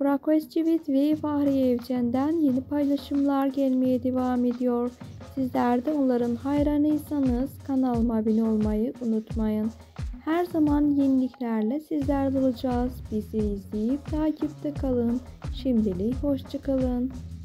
Burak Özçivit ve Fahriye Evcen'den yeni paylaşımlar gelmeye devam ediyor. Sizler de onların hayranıysanız kanalıma abone olmayı unutmayın. Her zaman yeniliklerle sizlerle olacağız. Bizi izleyip takipte kalın. Şimdilik hoşça kalın.